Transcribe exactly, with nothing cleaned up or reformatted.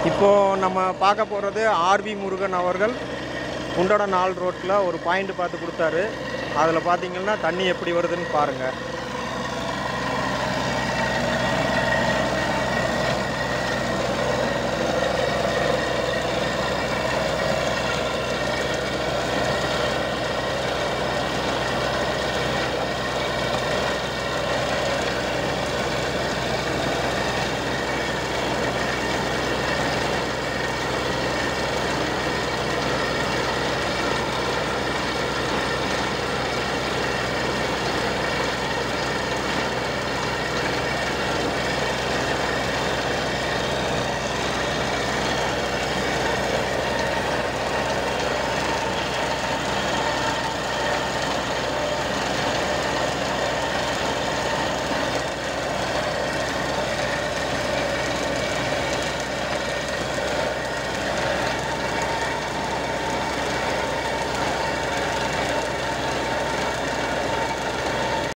இப்போது நம்ம பார்க்க போகிறது ஆர்வி முருகன் அவர்கள் குண்டட நாள் ரோட்டில் ஒரு பாயிண்ட் பார்த்து கொடுத்தாரு. அதில் பார்த்தீங்கன்னா தண்ணி எப்படி வருதுன்னு பாருங்கள்.